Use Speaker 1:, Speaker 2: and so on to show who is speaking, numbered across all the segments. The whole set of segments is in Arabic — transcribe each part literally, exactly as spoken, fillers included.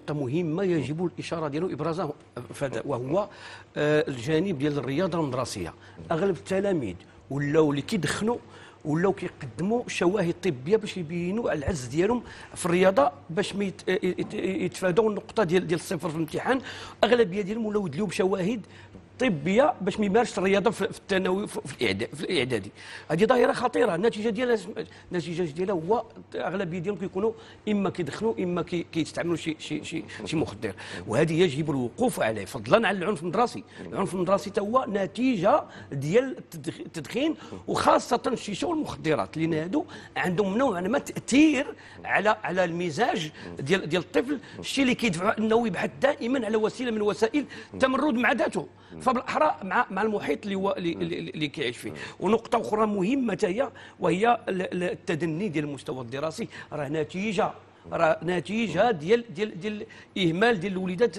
Speaker 1: مهمه يجب الاشاره ديالو ابرازها وهو الجانب ديال الرياضه المدرسيه. اغلب التلاميذ ولاو اللي كيدخنوا ولاو كيقدموا شواهد طبيه باش يبينوا على العجز ديالهم في الرياضه باش ما يتفادوا النقطه ديال ديال الصفر في الامتحان. اغلبيه ديالهم ولاو يدلوا بشواهد طبيه باش ما يمارسش الرياضه في الثانوي في الاعدادي في الاعدادي. هذه ظاهره خطيره. النتيجه ديالها النتيجه ديالها هو اغلبيه ديالهم كيكونوا اما كيدخنوا اما كيستعملوا شي شي شي شي مخدر، وهذه يجب الوقوف عليه فضلا عن العنف المدرسي. العنف المدرسي حتى هو نتيجه ديال التدخين وخاصه الشيشه والمخدرات، لان هادو عندهم نوعا ما تاثير على على المزاج ديال ديال الطفل، الشيء اللي كيدفع انه يبحث دائما على وسيله من وسائل التمرد مع ذاته، فبالاحرى مع مع المحيط اللي هو اللي, اللي كيعيش فيه. ونقطه اخرى مهمه هي وهي التدني ديال المستوى الدراسي، راه نتيجه راه نتيجه ديال ديال ديال اهمال ديال الوليدات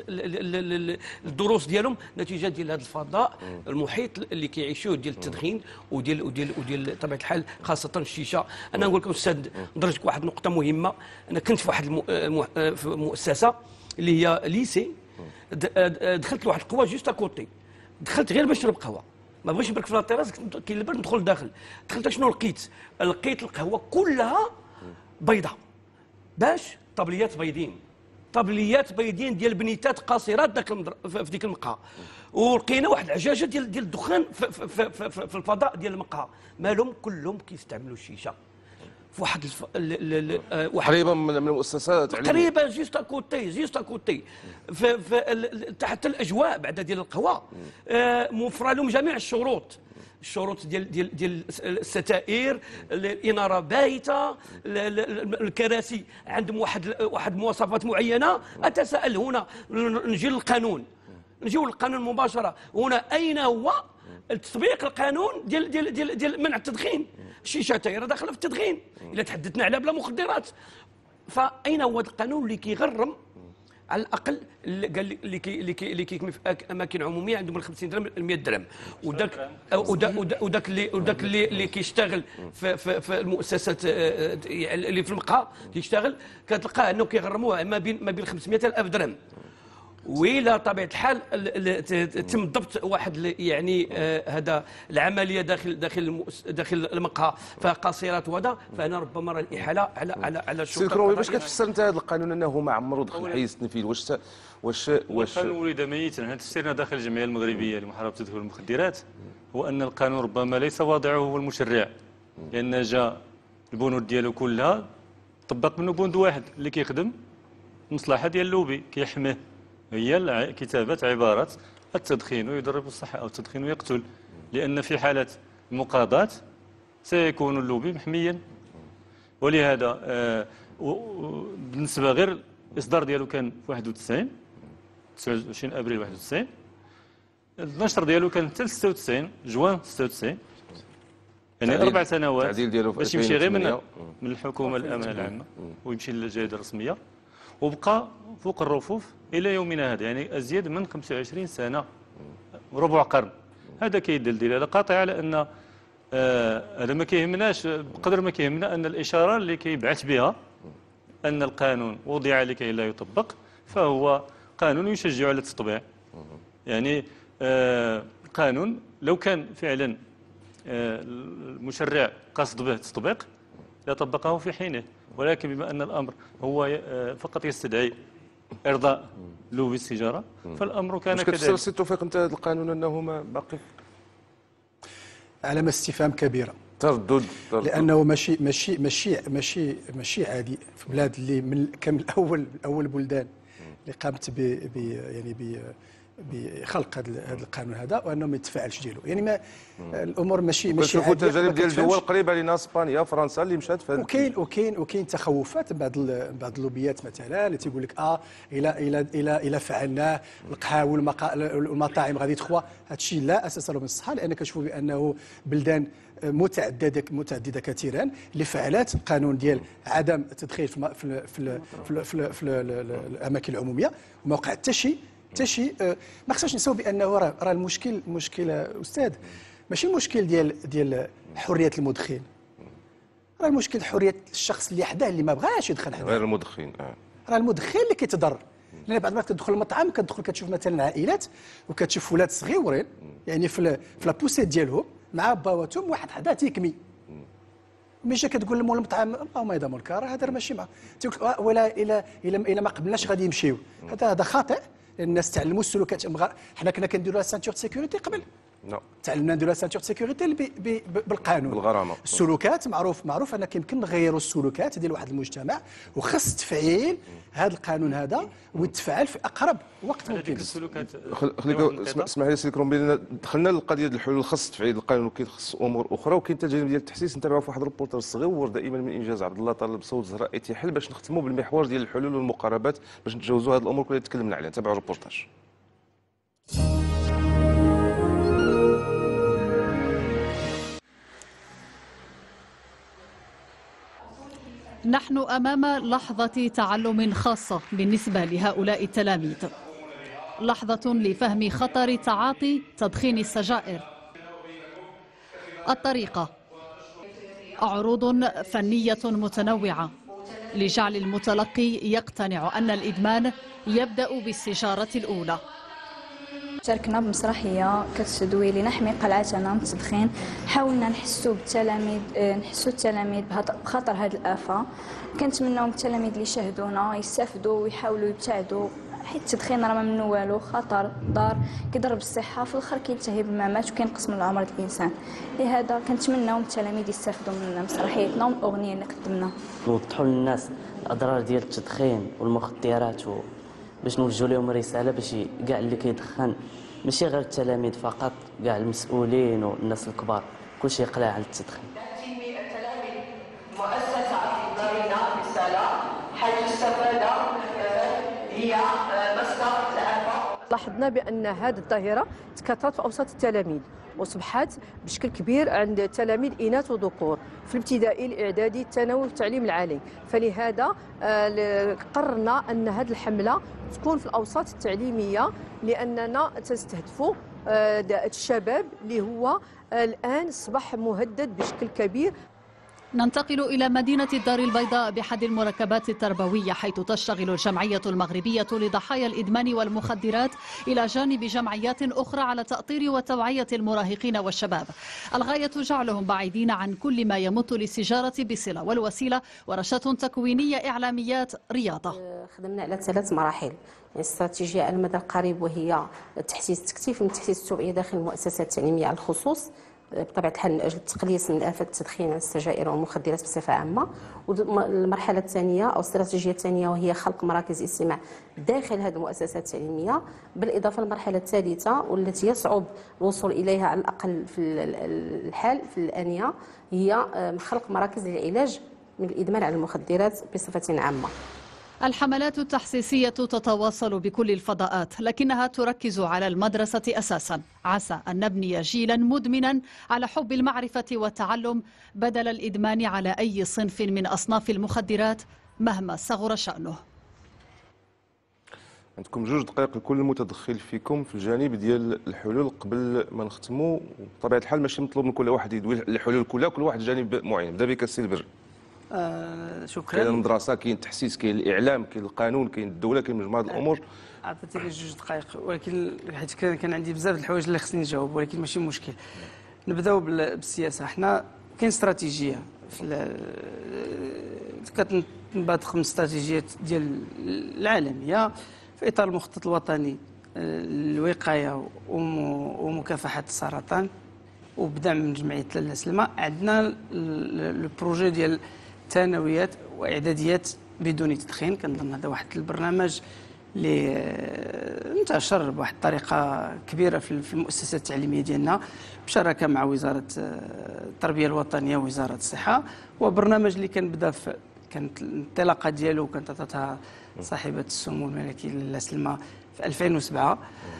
Speaker 1: الدروس ديالهم، نتيجه ديال هذا الفضاء المحيط اللي كيعيشوه ديال التدخين وديال وديال وديال طبيعه الحال خاصه الشيشه. انا نقول لكم استاذ ندرج لك واحد نقطه مهمه. انا كنت في واحد في مؤسسه اللي هي ليسي، دخلت لواحد القهوه جوست اكوتي، دخلت غير باش نشرب قهوه، ما بغيتش نبرك في لاطيراس، كاين البرد ندخل لداخل. دخلت شنو لقيت؟ لقيت القهوه كلها بيضاء، باش طبليات بيضين، طبليات بيضين ديال بنيتات قاصرات داك المدر... في ديك المقهى، ولقينا واحد العجاجه ديال ديال الدخان في, في, في, في, في الفضاء ديال المقهى. مالهم كلهم كيستعملوا الشيشه في واحد الف... ال... ال... ال... واحد
Speaker 2: قريبه من المؤسسات
Speaker 1: تقريبا جيست اكوتي جيست اكوتي في, في ال... تحت الاجواء بعد ديال القهوه آه موفره لهم جميع الشروط، الشروط ديال ديال ديال الستائر، الاناره باهته، الكراسي عندهم واحد واحد مواصفات معينه. اتساءل هنا، نجي للقانون، نجيو للقانون مباشره، هنا اين هو تطبيق القانون ديال ديال ديال, ديال منع التدخين؟ الشيشه تايره داخله في التدخين الا تحدثنا على بلا مخدرات. فاين هو القانون اللي كيغرم على الاقل قال اللي كي اللي كي اللي كيكمل في اماكن عموميه عندهم من خمسين درهم ل مئة درهم، وداك وداك اللي وداك اللي اللي كيشتغل في في, في المؤسسات اللي في المقهى كيشتغل كتلقاه انه كيغرموه ما بين ما بين خمسمئة الف درهم. وإلى طبيعة الحال تم ضبط واحد يعني هذا العملية داخل داخل داخل المقهى فقاصرات وهذا، فأنا ربما راه الإحالة على على على
Speaker 2: الشرطة. سي كروي، باش كتفسر أنت هذا القانون أنه ما عمرو دخل حيز التنفيذ؟ واش واش واش
Speaker 3: القانون ولد ميتا؟ هذا تفسيرنا داخل الجمعية المغربية لمحاربة تدخل المخدرات هو أن القانون ربما ليس واضعه هو المشرع، لأن جاء البنود ديالو كلها طبق منه بند واحد اللي كيخدم المصلحة ديال اللوبي كيحميه، هي كتابة عبارة التدخين يضر بالصحة أو التدخين يقتل، لأن في حالة المقاضاة سيكون اللوبي محميا. ولهذا آه بالنسبة غير الإصدار ديالو كان في واحد وتسعين تسعة وعشرين أبريل واحد وتسعين، النشر ديالو كان حتى ستة وتسعين جوان ستة وتسعين، يعني أربع سنوات.
Speaker 2: التعديل ديالو
Speaker 3: باش يمشي غير من من الحكومة الأمانة العامة ويمشي للجريدة الرسمية، وبقى فوق الرفوف الى يومنا هذا، يعني ازيد من خمسة وعشرين سنه، ربع قرن. هذا كيدل دلاله قاطعه على ان هذا آه ما كيهمناش بقدر ما كيهمنا ان الاشاره اللي كيبعث بها ان القانون وضع لكي لا يطبق، فهو قانون يشجع على التطبيع. يعني آه قانون لو كان فعلا آه المشرع قصد به التطبيق لطبقه في حينه، ولكن بما ان الامر هو فقط يستدعي ارضاء لوبي السيجاره فالامر كان كذلك.
Speaker 2: كتفسر سي توفيق انت هذا القانون انه ما باقي
Speaker 4: علامه استفهام كبيره،
Speaker 2: تردد,
Speaker 4: تردد لانه ماشي ماشي ماشي ماشي ماشي عادي في بلاد اللي من كان من اول اول بلدان اللي قامت ب يعني ب بخلق هذا القانون هذا وانه ما يتفاعلش ديالو. يعني ما الامور ماشي ماشي
Speaker 2: كنشوفوا تجارب ديال دول قريبه لنا، اسبانيا، فرنسا اللي مشات في هذا.
Speaker 4: وكاين وكاين وكاين تخوفات بعض بعض اللوبيات مثلا اللي تيقول لك اه الى الى الى الى فعلناه القهاوي والمطاعم غادي تخوى. هذا الشيء لا اساس له من الصحه، لان كنشوفوا بانه بلدان متعدده متعدده كثيرا اللي فعلات قانون ديال عدم التدخين في في في, في, في, في الاماكن العموميه وما وقع حتى شيء حتى شيء. ما خصناش نساو بانه راه راه المشكل المشكل استاذ ماشي المشكل ديال ديال حريه المدخن، راه المشكل حريه الشخص اللي حداه اللي ما بغاش يدخن حداه،
Speaker 2: غير المدخن. اه
Speaker 4: راه المدخن اللي كيتضر. لان بعض المرات كتدخل المطعم كتدخل كتشوف مثلا عائلات وكتشوف ولاد صغيورين يعني في في لابوسيت ديالهم مع باواتهم واحد حدا تيكمي ملي جا كتقول لهم المطعم اللهم يدام الكار هذا ماشي مع ولا الى الى الى ما قبلناش غادي يمشيو هذا هذا خاطئ. الناس تعلموا السلوكات حنا كنا كنديروا سانتور سيكوريتي قبل
Speaker 2: نعم
Speaker 4: تعلمنا نديروا سانتور سيكوريتي بالقانون
Speaker 2: بالغرامه.
Speaker 4: السلوكات معروف معروف ان يمكن نغيروا السلوكات ديال واحد المجتمع وخص تفعيل هذا القانون هذا ويتفعل في اقرب وقت ممكن.
Speaker 3: السلوكات
Speaker 2: خليك اسمح لي سي كرومبي دخلنا للقضيه ديال الحلول خص تفعيل القانون وكاين خص امور اخرى وكاين حتى الجانب ديال التحسيس نتابعوا في واحد الريبورتاج صغيور دائما من انجاز عبد الله طالب صوت زهراء اتحل باش نختموا بالمحور ديال الحلول والمقاربات باش نتجاوزوا هذه الامور كلها اللي تكلمنا عليها. تابعوا الريبورتاج.
Speaker 5: نحن أمام لحظة تعلم خاصة بالنسبة لهؤلاء التلاميذ، لحظة لفهم خطر تعاطي تدخين السجائر. الطريقة عروض فنية متنوعة لجعل المتلقي يقتنع أن الإدمان يبدأ بالسيجارة الأولى.
Speaker 6: شاركنا بمسرحيه كتدوي لنا حمي قلعتنا من التدخين. حاولنا نحسوا بالتلاميذ نحسوا التلاميذ بخطر هذه الافه. كنتمناو من التلاميذ اللي شاهدونا يستافدوا ويحاولوا يبتعدوا حيت التدخين راه ما منه والو، خطر ضار كيضرب الصحه في الاخر كينتهي بالممات وكينقص من العمر ديال الانسان. لهذا كنتمناو من التلاميذ يستافدوا من مسرحيتنا والاغنيه اللي قدمنا.
Speaker 7: نوضحوا للناس الاضرار ديال التدخين والمخدرات و باش نوجهوا لهم رساله باش كاع اللي كيدخن ماشي غير التلاميذ فقط، كاع المسؤولين والناس الكبار كلشي يقلع على التدخين.
Speaker 8: التلاميذ مؤسسه دارنا رساله حيث استفاد هي مصدر العفه.
Speaker 9: لاحظنا بان هذه الظاهره تكاثرت في اوسط التلاميذ وصبحت بشكل كبير عند التلاميذ اناث وذكور في الابتدائي الاعدادي الثانوي والتعليم العالي. فلهذا قررنا ان هذه الحمله تكون في الاوساط التعليميه لاننا تستهدفوا الشباب اللي هو الان اصبح مهدد بشكل كبير.
Speaker 5: ننتقل إلى مدينة الدار البيضاء بأحد المركبات التربوية حيث تشتغل الجمعية المغربية لضحايا الإدمان والمخدرات إلى جانب جمعيات أخرى على تأطير وتوعية المراهقين والشباب. الغاية جعلهم بعيدين عن كل ما يمت للسيجارة بصلة، والوسيلة ورشات تكوينية إعلاميات رياضة.
Speaker 10: خدمنا على ثلاث مراحل، يعني استراتيجية على المدى القريب وهي تحسيس التكثيف من تحسيس التوعية داخل المؤسسات التعليمية على الخصوص بطبيعة الحال من أجل التقليص من آفة التدخين السجائر والمخدرات بصفة عامة. والمرحلة الثانية أو الاستراتيجية الثانية وهي خلق مراكز استماع داخل هذه المؤسسات التعليمية، بالإضافة للمرحلة الثالثة والتي يصعب الوصول إليها على الأقل في الحال في الآنية هي خلق مراكز للعلاج من الإدمان على المخدرات بصفة عامة.
Speaker 5: الحملات التحسيسية تتواصل بكل الفضاءات لكنها تركز على المدرسة أساسا. عسى أن نبني جيلا مدمنا على حب المعرفة والتعلم بدل الإدمان على أي صنف من أصناف المخدرات مهما صغر شأنه.
Speaker 2: عندكم جوج دقائق لكل متدخل فيكم في الجانب ديال الحلول قبل ما نختموا. بطبيعة الحال ماشي مطلوب من كل واحد يدوي الحلول كلها، كل واحد جانب معين. نبدا بك السي البر.
Speaker 11: آه شكرا.
Speaker 2: كاين المدرسه، كاين التحسيس، كاين الاعلام، كاين القانون، كاين الدوله، كاين مجموعه الامور.
Speaker 11: عطيتيني جوج دقائق ولكن حيت كان عندي بزاف د الحوايج اللي خصني نجاوب ولكن ماشي مشكل. نبداو بالسياسه. حنا كاين استراتيجيه في كتنبثق من استراتيجيات ديال العالميه في اطار المخطط الوطني للوقايه ومكافحه السرطان وبدعم من جمعيه لاله سلمى. عندنا البروجي ديال الثانويات واعداديات بدون تدخين. كنظن هذا واحد البرنامج اللي انتشر بواحد الطريقه كبيره في المؤسسات التعليميه ديالنا بشراكه مع وزاره التربيه الوطنيه ووزاره الصحه. وبرنامج اللي كان بدا في كانت الانطلاقه ديالو كانت عطاتها صاحبه السمو الملكي لاله سلمى في ألفين وسبعة.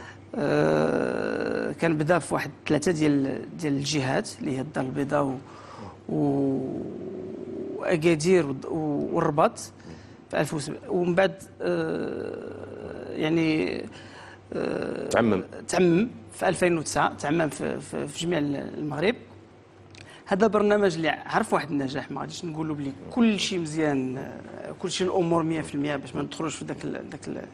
Speaker 11: أه كان بدا في واحد ثلاثه ديال ديال الجهات اللي هي الدار البيضاء واكادير والرباط في ألفين وسبعة. ومن بعد أه يعني أه
Speaker 2: تعمم
Speaker 11: تعمم في ألفين وتسعة، تعمم في, في, في جميع المغرب. هذا برنامج اللي عرف واحد النجاح، ما غاديش نقولوا بلي كل شيء مزيان، كل شيء الامور مية في المية باش ما ندخلوش في ذاك ذاك،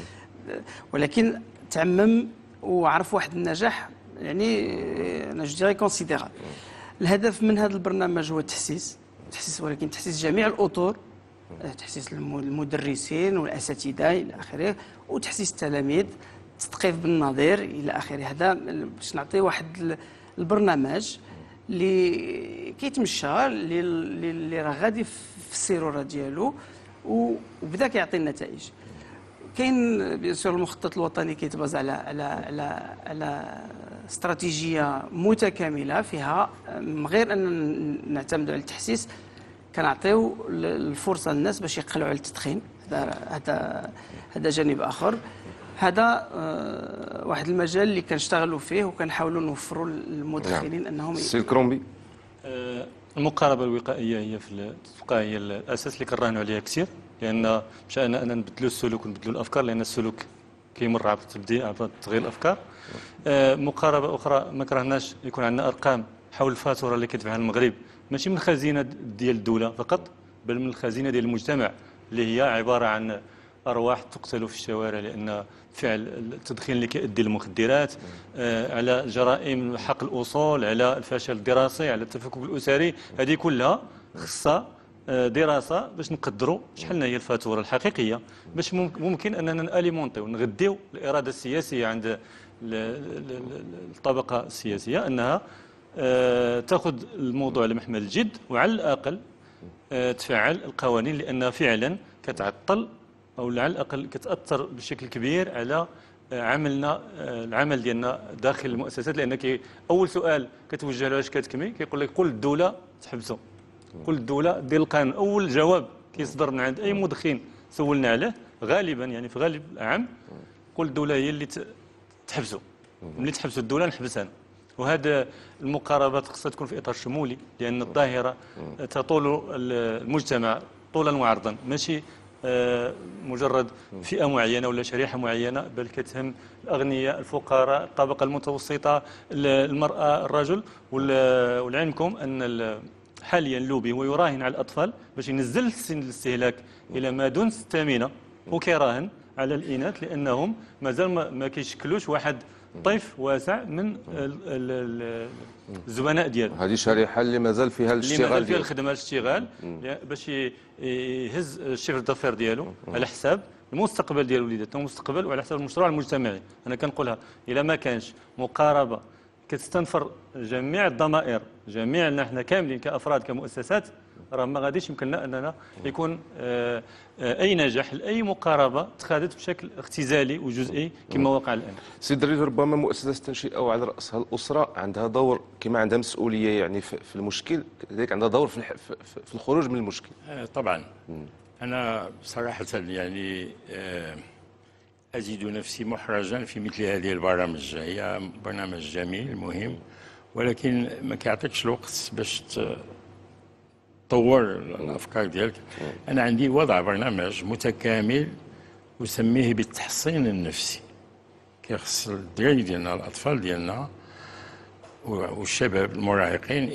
Speaker 11: ولكن تعمم وعرف واحد النجاح يعني انا جو ديغي كونسيديرابل. الهدف من هذا البرنامج هو التحسيس، تحسيس ولكن تحسيس جميع الاطر، تحسيس المدرسين والاساتذه الى اخره، وتحسيس التلاميذ، تثقيف بالنظير الى اخره. هذا باش نعطي واحد البرنامج اللي كيتمشى اللي اللي راه غادي في السيروره ديالو وبدا كيعطي النتائج. كاين بيان سور المخطط الوطني كيتباز على على على على استراتيجيه متكامله فيها من غير ان نعتمدوا على التحسيس، كنعطيو الفرصه للناس باش يقلعوا على التدخين. هذا هذا هذا جانب اخر. هذا آه واحد المجال اللي كنشتغلوا فيه وكنحاولوا نوفروا للمدخنين انهم
Speaker 2: سي الكرومبي.
Speaker 3: آه المقاربه الوقائيه هي في تبقى هي الاساس اللي كنراهنوا عليها كثير، لان مشان ان نبدلوا السلوك ونبدلوا الافكار، لان السلوك كيمر عبر التبديل عبر تغيير الافكار. آه مقاربه اخرى ما كرهناش يكون عندنا ارقام حول الفاتوره اللي كيدفعها المغرب، ماشي من الخزينه ديال الدوله فقط، بل من الخزينه ديال المجتمع اللي هي عباره عن ارواح تقتل في الشوارع لان فعل التدخين اللي كيؤدي للمخدرات، آه على جرائم حق الاصول، على الفشل الدراسي، على التفكك الاسري. هذه كلها خصها آه دراسه باش نقدروا شحال هي الفاتوره الحقيقيه، باش ممكن اننا ناليمونطيو ونغديو الاراده السياسيه عند الطبقه السياسيه انها آه تاخذ الموضوع على محمل الجد، وعلى الاقل آه تفعل القوانين لانها فعلا كتعطل او على الاقل كتاثر بشكل كبير على عملنا، العمل ديالنا داخل المؤسسات. لان كي اول سؤال كتوجه له اش كتكمي كيقول لك قول الدوله تحبسوا، قول الدوله دير القانون. اول جواب كيصدر من عند اي مدخن سولنا عليه غالبا يعني في غالب العام قول الدوله هي اللي تحبسوا، ملي تحبسوا الدوله نحبس انا. وهذا المقاربات خصها تكون في اطار شمولي، لان الظاهره تطول المجتمع طولا وعرضا، ماشي مجرد فئه معينه ولا شريحه معينه، بل كتهم الاغنياء، الفقراء، الطبقه المتوسطه، المراه، الرجل. ولعلمكم ان حاليا اللوبي هو يراهن على الاطفال باش ينزل سن الاستهلاك الى ما دون ستة وكيراهن على الاناث لانهم مازال ما كيشكلوش واحد طيف واسع من الزبناء ديالو.
Speaker 2: هذه شريحه اللي مازال فيها الاشتغال،
Speaker 3: اللي مازال فيها الخدمه الاشتغال باش يهز الشيفر دافير ديالو على حساب المستقبل ديال وليداتنا ومستقبل وعلى حساب المشروع المجتمعي. انا كنقولها الا ما كانش مقاربه كتستنفر جميع الضمائر، جميعنا احنا كاملين كافراد كمؤسسات، راه ما غاديش يمكننا اننا يكون آه آه اي نجاح لاي مقاربه تخادت بشكل اختزالي وجزئي كما وقع الان.
Speaker 2: سيد الرئيس، ربما مؤسسه التنشئه وعلى راسها الاسره عندها دور كما عندها مسؤوليه يعني في المشكل، كذلك عندها دور في في الخروج من المشكل.
Speaker 12: آه طبعا. م. انا صراحه يعني آه أجد نفسي محرجا في مثل هذه البرامج. هي برنامج جميل مهم، ولكن ما كيعطيكش الوقت باش تطور الأفكار ديالك. أنا عندي وضع برنامج متكامل أسميه بالتحصين النفسي، كيخص الدراري ديالنا، الأطفال ديالنا والشباب المراهقين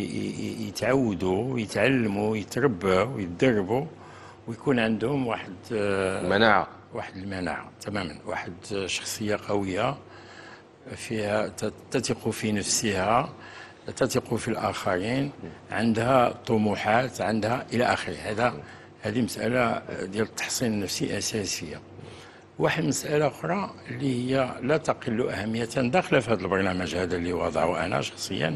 Speaker 12: يتعودوا ويتعلموا ويتربوا ويتدربوا ويكون عندهم واحد
Speaker 2: مناعة،
Speaker 12: واحد المناعة تماما، واحد شخصية قوية فيها تثق في نفسها، تثق في الآخرين، عندها طموحات، عندها إلى آخره. هذا هذه مسألة ديال التحصين النفسي أساسية. واحد مسألة أخرى اللي هي لا تقل أهمية داخلة في هذا البرنامج هذا اللي وضعه أنا شخصيا،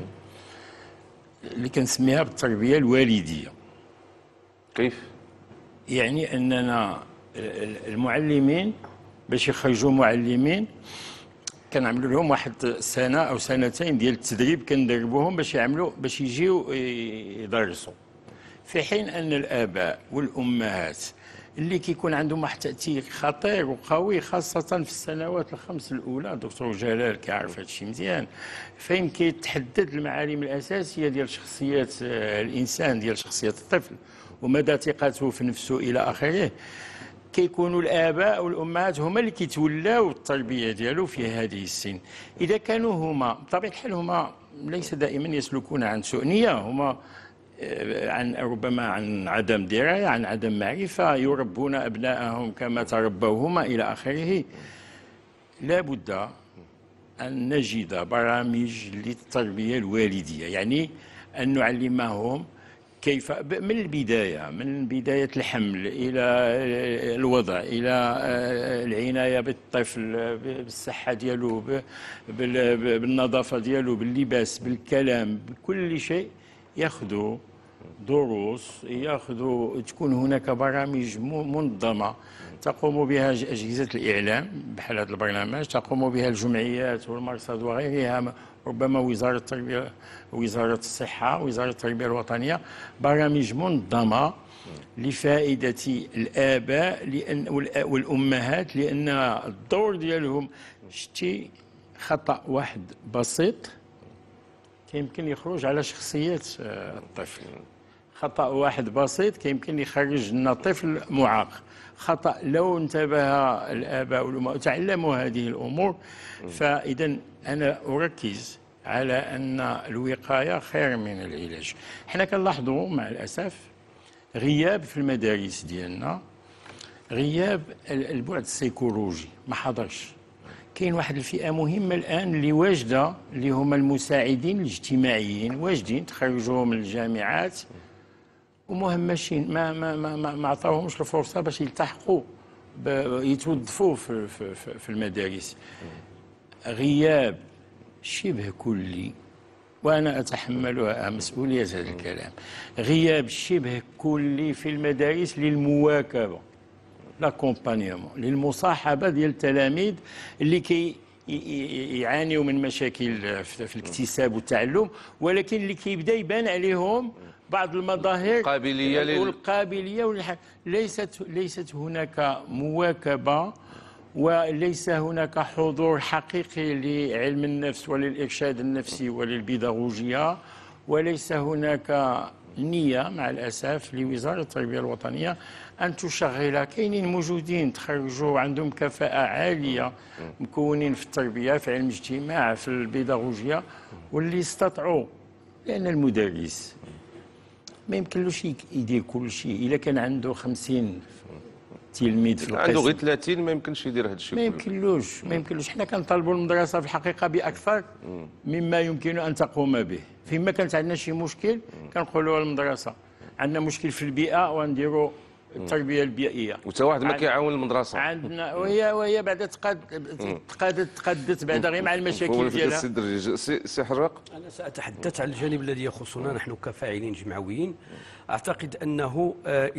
Speaker 12: اللي كنسميها بالتربية الوالدية.
Speaker 2: كيف؟
Speaker 12: يعني أننا المعلمين باش يخرجوا معلمين كنعملوا لهم واحد سنه او سنتين ديال التدريب، كندربوهم باش يعملوا باش يجيو يدرسوا، في حين ان الاباء والامهات اللي كيكون عندهم واحد التاثير خطير وقوي خاصه في السنوات الخمس الاولى. دكتور جلال كيعرف هذا الشيء مزيان، فين كيتحدد المعالم الاساسيه ديال شخصيه الانسان، ديال شخصيه الطفل ومدى ثقته في نفسه الى اخره. كيكونوا الاباء والامهات هما اللي كيتولاو التربيه ديالو في هذه السن. اذا كانوا هما بطبيعه الحال هما ليس دائما يسلكون عن سوء نية، هما عن ربما عن عدم دراية، عن عدم معرفة، يربون أبنائهم كما تربوا هما إلى آخره. لا بد أن نجد برامج للتربية الوالدية، يعني أن نعلمهم كيف من البداية، من بداية الحمل إلى الوضع، إلى العناية بالطفل، بالصحة ديالو، بالنظافة ديالو، باللباس، بالكلام، بكل شيء. ياخذوا دروس، ياخذوا، تكون هناك برامج منظمة تقوم بها أجهزة الإعلام بحال هذا البرنامج، تقوم بها الجمعيات والمرصد وغيرها، ربما وزارة التربية، وزارة الصحة، وزارة التربية الوطنية، برامج منظمة لفائدة الآباء لأن والأمهات، لأن الدور ديالهم شتي خطأ واحد بسيط يمكن يخرج على شخصية الطفل. خطأ واحد بسيط كيمكن يخرج لنا طفل معاق. خطأ لو انتبه الآباء والأمهات وتعلموا هذه الأمور. فإذا أنا أركز على أن الوقاية خير من العلاج. حنا كنلاحظوا مع الأسف غياب في المدارس ديالنا، غياب البعد السيكولوجي ما حضرش. كاين واحد الفئة مهمة الآن اللي واجدة، اللي هما المساعدين الاجتماعيين، واجدين تخرجوا من الجامعات ومهمشين، ما ما ما ما, ما عطاوهمش الفرصة باش يلتحقوا يتوظفوا في, في, في المدارس. غياب شبه كلي، وأنا أتحمل مسؤولية هذا الكلام، غياب شبه كلي في المدارس للمواكبة، لاكومبانيومون، للمصاحبة ديال التلاميذ اللي كي يعانيوا من مشاكل في الاكتساب والتعلم، ولكن اللي كيبدا يبان عليهم بعض المظاهر
Speaker 2: القابلية
Speaker 12: والقابلية والح... ليست ليست هناك مواكبة، وليس هناك حضور حقيقي لعلم النفس وللإرشاد النفسي وللبيداغوجيا، وليس هناك نية مع الأسف لوزارة التربية الوطنية أن تشغل. كاينين موجودين تخرجوا عندهم كفاءة عالية، مكونين في التربية، في علم الاجتماع، في البيداغوجيا، واللي استطاعوا، لأن المدرس ما يمكنلوش يدير كل شيء. إذا كان عنده خمسين تلميذ في القسم،
Speaker 2: عنده غير ثلاثين، ما يمكنش يدير هذا الشيء.
Speaker 12: ما يمكنلوش ما يمكنلوش حنا كنطالبوا المدرسة في الحقيقة بأكثر مما يمكن أن تقوم به. فيما كانت عندنا شي مشكل كنقولوا المدرسة عندنا مشكل في البيئة ونديروا التربيه البيئيه،
Speaker 2: وتا واحد ما كيعاون المدرسه
Speaker 12: عندنا، وهي وهي بعدا تقاد تقادت تقادت بعدا غير مع المشاكل ديالها.
Speaker 2: سي حراق،
Speaker 1: انا ساتحدث عن الجانب الذي يخصنا نحن كفاعلين جمعويين. اعتقد انه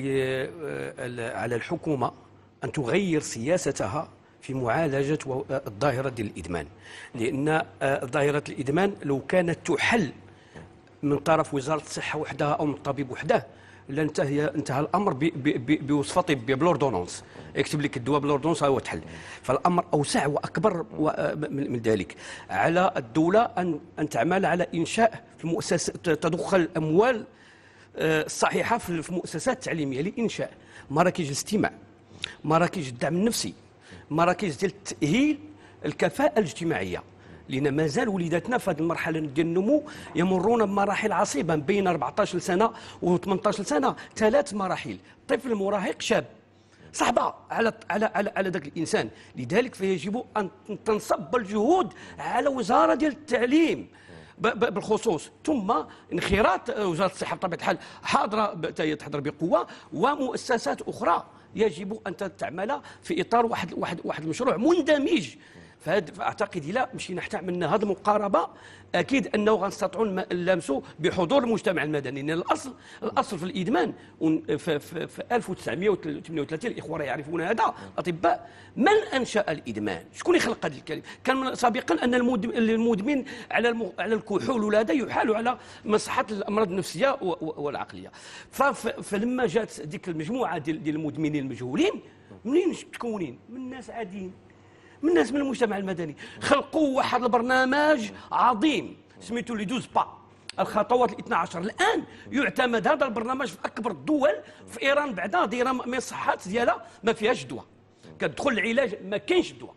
Speaker 1: على الحكومه ان تغير سياستها في معالجه الظاهره ديال الادمان، لان ظاهره الادمان لو كانت تحل من طرف وزاره الصحه وحدها او من الطبيب وحده لانتهى انتهى الامر بوصفه طبيه بلوردونونس، يكتب لك الدواء بلوردونونس هو تحل. فالامر اوسع واكبر من ذلك. على الدوله ان ان تعمل على انشاء في المؤسسه، تدخل الاموال الصحيحه في المؤسسات التعليميه لانشاء مراكز الاستماع، مراكز الدعم النفسي، مراكز ديال التاهيل الكفاءه الاجتماعيه، لأن مازال وليداتنا في هذه المرحلة ديال النمو يمرون بمراحل عصيبة بين أربعطاش سنة و ثمانطاش سنة، ثلاث مراحل. طفل مراهق شاب صعبة على على على على ذاك الإنسان، لذلك فيجب أن تنصب الجهود على وزارة ديال التعليم بالخصوص، ثم انخراط وزارة الصحة بطبيعة الحال حاضرة تحضر بقوة، ومؤسسات أخرى يجب أن تعمل في إطار واحد واحد واحد المشروع مندمج. فاعتقد الا مشينا حتى عملنا هذه المقاربه اكيد انه غنستطيعوا نلامسوا بحضور المجتمع المدني، لان الاصل الاصل في الادمان في, في, في ألف وتسعمائة وثمانية وثلاثين الاخوه يعرفون هذا الاطباء. من انشا الادمان؟ شكون يخلق هذه الكلمه؟ كان سابقا ان المدمن على على الكحول ولا هذا يحال على مصحه الامراض النفسيه والعقليه. فلما جات ديك المجموعه ديال المدمنين المجهولين، منين متكونين؟ من ناس عاديين، من الناس من المجتمع المدني، خلقوا واحد البرنامج عظيم سميتو لي دوز با، الخطوات الاثنى عشر. الان يعتمد هذا البرنامج في اكبر الدول. في ايران بعدا دايره مصحات ديالها ما فيهاش دواء، كتدخل العلاج ما كاينش دواء،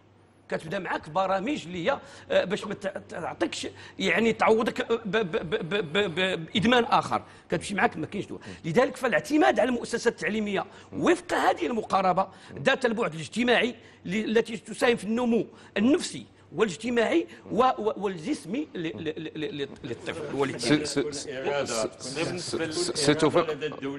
Speaker 1: كتبدا معاك برامج اللي هي باش ما تعطيكش يعني تعوضك بادمان اخر، كتمشي معاك ما كاينش دواء. لذلك فالاعتماد على المؤسسات التعليميه وفق هذه المقاربه ذات البعد الاجتماعي التي تساهم في النمو النفسي والاجتماعي والجسمي للطفل والوليد.
Speaker 2: سي توفيق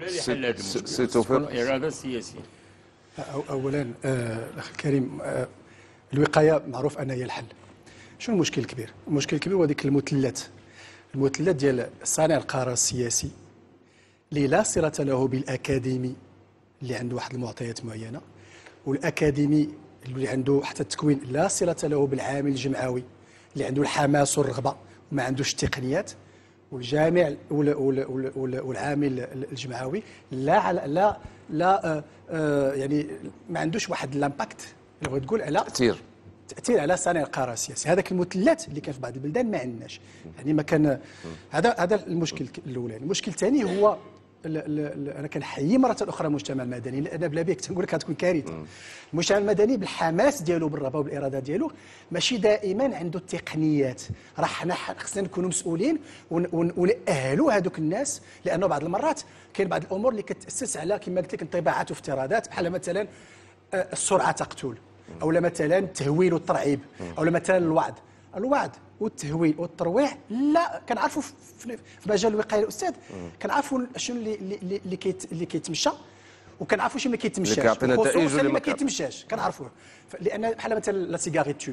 Speaker 2: سي توفيق
Speaker 12: اراده سياسيه.
Speaker 4: اولا الاخ الكريم، الوقايه معروف انها هي الحل. شنو المشكل الكبير؟ المشكل الكبير هو ديك المثلثات المثلثات ديال صانع القرار السياسي اللي لا صله له بالاكاديمي اللي عنده واحد المعطيات معينه، والاكاديمي اللي عنده حتى التكوين لا صله له بالعامل الجمعوي اللي عنده الحماس والرغبه وما عندوش التقنيات، والجامع والعامل الجمعوي لا لا لا آه آه يعني ما عندوش واحد الامباكت اللي بغيت تقول على
Speaker 2: تاثير
Speaker 4: تاثير على صانع القرار السياسي. هذاك المثلث اللي كان في بعض البلدان ما عندناش، يعني ما كان. هذا هذا المشكل الاولاني. المشكل الثاني هو ل ل ل انا كنحيي مره اخرى المجتمع المدني، لان بلا بيك تنقول لك غتكون كارثه. المجتمع المدني بالحماس ديالو بالرغبه وبالاراده ديالو ماشي دائما عنده التقنيات. راه حنا خصنا نكونوا مسؤولين ونأهلوا هذوك الناس، لانه بعض المرات كاين بعض الامور اللي كتاسس على كما قلت لك انطباعات وافتراضات، بحال مثلا السرعه تقتل، او مثلا التهويل والترعيب، او مثلا الوعد. الوعد والتهويل والترويع لا كنعرفوا في مجال الوقايه الاستاذ، كنعرفوا شنو اللي اللي اللي, كيت اللي كيتمشى، وكنعرفوا شنو ما كيتمشاش،
Speaker 2: كيعطينا نتائج
Speaker 4: اللي ما كيتمشاش كنعرفوه. لان بحال مثلا لا سيغاريتو،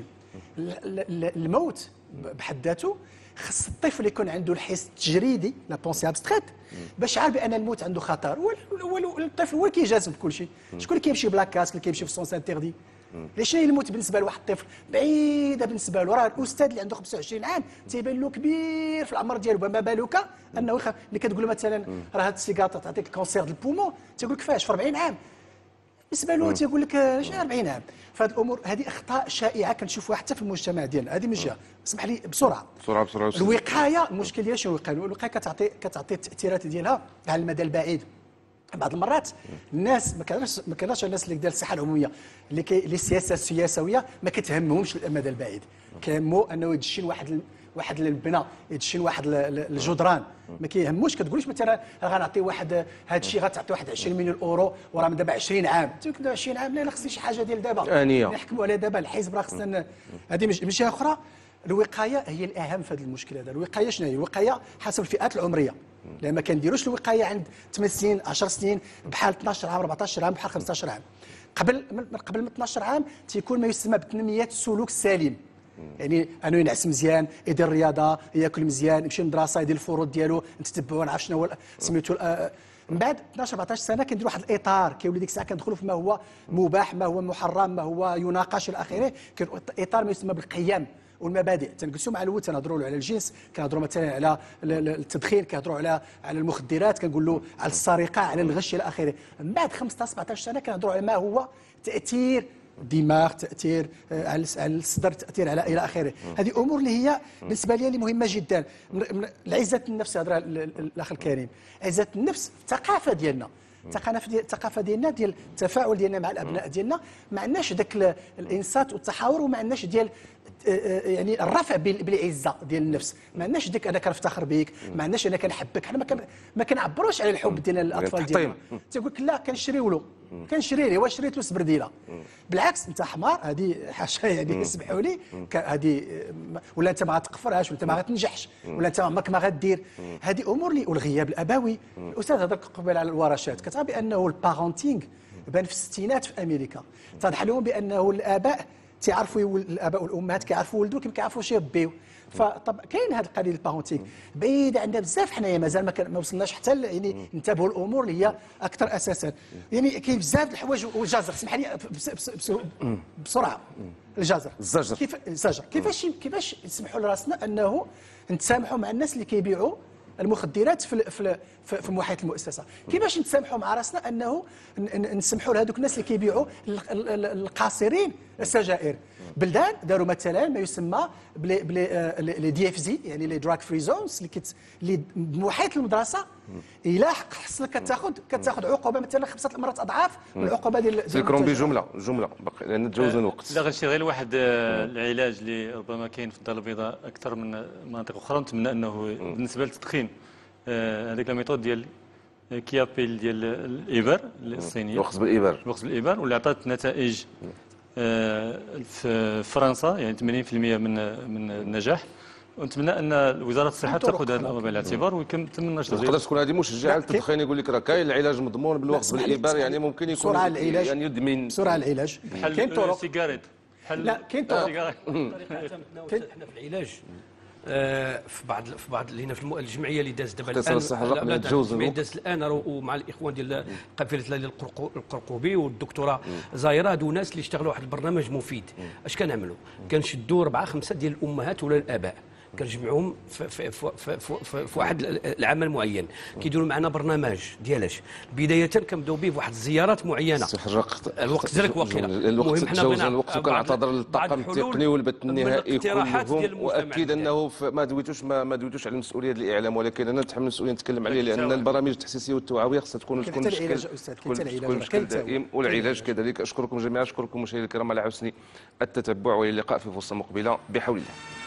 Speaker 4: الموت بحد ذاته خص الطفل يكون عنده الحس التجريدي لا بونسي ابستريت باش عارف بان الموت عنده خطر. والطفل هو اللي كيجازم بكل شيء. شكون اللي كيمشي بلا كاسك، اللي كيمشي في السونس انتردي؟ ليش الموت بالنسبه لواحد الطفل بعيده بالنسبه له؟ راه الاستاذ اللي عنده خمسة وعشرين عام تيبان له كبير في العمر ديالو، ما بالك انه يخاف. اللي كتقول له مثلا راه هاد السيجاره تعطيك الكونسير ديال البومون، تيقول لك فاش في أربعين عام، بالنسبه له تيقول لك اش أربعين عام. فهاد الامور هذه اخطاء شائعه كنشوفوها حتى في المجتمع ديالنا. هذه من جهه. اسمح لي بسرعه
Speaker 2: بسرعه بسرعه
Speaker 4: الوقايه. المشكل ديالها شنو الوقايه؟ الوقايه كتعطي كتعطي التاثيرات ديالها على المدى البعيد. بعض المرات الناس ما كانش ما كانش الناس اللي ديال الصحه العموميه اللي كي اللي السياسه السياسويه ما كتهمهمش المدى البعيد، كيهمو انه يدشن واحد واحد البناء، يدشن واحد الجدران، ما كيهموش. كتقولش مثلا غنعطي واحد هذا الشيء غتعطي واحد عشرين مليون اورو وراه من دابا عشرين عام، تقول لك عشرين عام لا خصني شي حاجه ديال دابا نحكموا عليها دابا. الحزب راه خصنا. هذه من جهه اخرى الوقايه هي الاهم في هذا المشكل هذا. الوقايه شنو هي؟ الوقايه حسب الفئات العمريه، لان ما كنديروش الوقايه عند ثمان سنين عشر سنين بحال اثناش عام أربعطاش عام بحال خمسطاش عام. قبل من قبل من اثناش عام تيكون ما يسمى بتنميه السلوك السليم، يعني انه ينعس مزيان، يدير الرياضه، ياكل مزيان، يمشي للمدرسه، يدير الفروض ديالو، نتتبعوا نعرف شنو هو سميتو. من بعد اثناش أربعطاش سنه كنديروا واحد الاطار، كيولي ديك الساعه كندخلوا في ما هو مباح، ما هو محرم، ما هو يناقش الى اخره. كاين اطار ما يسمى بالقيم والمبادئ. تنجلسوا مع الاول تنهضروا له على الجنس، كنهضروا مثلا على التدخين، كنهضروا على على المخدرات، كنقول له على السرقه، على الغش الى اخره. من بعد خمسطاش سبعطاش سنه كنهضروا على ما هو تاثير الدماغ، تاثير على الصدر، تاثير على الى اخره. هذه امور اللي هي بالنسبه لي اللي مهمه جدا. عزه النفس هضره الاخ الكريم، عزه النفس الثقافه ديالنا، الثقافه ديالنا ديال التفاعل ديالنا مع الابناء ديالنا. ما عندناش ذاك الانصات والتحاور، وما عندناش ديال يعني الرفع بالعزه ديال النفس. ما عندناش ديك انا كنفتخر بك، ما عندناش انا كنحبك. حنا ما ما كنعبروش على الحب ديالنا للاطفال ديالنا. تيقول لك لا كنشريو له، كنشري ليه، واش شريت له سبرديله؟ بالعكس انت حمار، هذه حاشا يعني اسمحوا لي، هذه ولا انت ما غتقفرهاش، ولا انت ما غتنجحش، ولا انت عمرك ما غدير. هذه امور اللي والغياب الابوي. الاستاذ هضر قبل على الورشات، كتعرف بانه البارونتينغ بان في الستينات في امريكا، اتضح لهم بانه الاباء تعرفوا، الاباء والامهات كيعرفوا ولدو كيف كيعرفوش يربيو. فطب كاين هذه القضيه البارونتينغ بعيده عندنا بزاف، حنايا مازال ما, ما وصلناش حتى يعني ننتبهوا الامور اللي هي اكثر اساسا. يعني كاين بزاف د الحوايج. والجزر اسمح لي بسرعه، الجزر
Speaker 2: الزجر
Speaker 4: كيف الزجر كيفاش كيفاش نسمحوا لراسنا انه نتسامحوا مع الناس اللي كيبيعوا المخدرات في في في محيط المؤسسه؟ كيفاش نتسامحوا مع راسنا انه نسمحوا لهذوك الناس اللي كيبيعوا القاصرين السجائر؟ بلدان داروا مثلا ما يسمى بلي بلي لي دي اف زي، يعني لي دراك فري زونز، اللي كت اللي محيط المدرسه الى حق حصلك كتاخذ كتاخذ عقوبه مثلا خمسه مرات اضعاف من العقوبه ديال
Speaker 2: سيكرون بجمله جمله باقي لان تجاوزنا الوقت.
Speaker 3: لا غنشير غير واحد العلاج اللي ربما كاين في الدار البيضاء اكثر من مناطق اخرى، نتمنى انه بالنسبه للتدخين هذيك الميثود ديال كيابيل ديال الابر الصينيه،
Speaker 2: الوخز بالابر
Speaker 3: الوخز بالابر، واللي عطات نتائج في فرنسا يعني ثمانين بالمئة من من النجاح. ونتمنى ان وزاره الصحه تاخذ هذا الامر بعين الاعتبار ويتم النشر.
Speaker 2: تقدر تكون هذه مشجعه على التدخين، يقول لك راه كاين العلاج مضمون بالوخز بالابر، يعني ممكن يكون
Speaker 4: بسرعه العلاج
Speaker 2: يعني يدمن
Speaker 4: بسرعه العلاج.
Speaker 3: كاين طرق السيجاريت
Speaker 4: لا كاين طرق
Speaker 1: احنا في العلاج آه في بعض في بعض اللي هنا في الجمعيه اللي دازت دابا
Speaker 2: الان الصحه الرقميه تجاوز
Speaker 1: الجمعيه دازت الان ومع الاخوان ديال قافله القرقوبي والدكتوره زايره، هادو ناس اللي اشتغلوا واحد البرنامج مفيد. اش كنعملوا؟ كنشدوا اربعه خمسه ديال الامهات ولا الاباء، كنجمعوهم في, في, في, في, في, في واحد العمل معين، كيديروا معنا برنامج ديالاش. بدايه كنبداو به بواحد الزيارات معينه. الوقت ديالك واقيلا
Speaker 2: الوقت تجاوز الوقت، وكنعتذر للطاقم التقني والبث النهائي كلهم، واكيد انه ما دويتوش ما, ما دويتوش على المسؤوليه ديال الاعلام، ولكن انا نتحمل المسؤوليه نتكلم عليه، لان البرامج التحسيسيه والتوعويه خاصها تكون تكون تكون بشكل دائم، والعلاج كذلك. اشكركم جميعا، اشكركم مشاهدينا الكرام على حسن التتبع، والى اللقاء في فرصه مقبله بحول الله.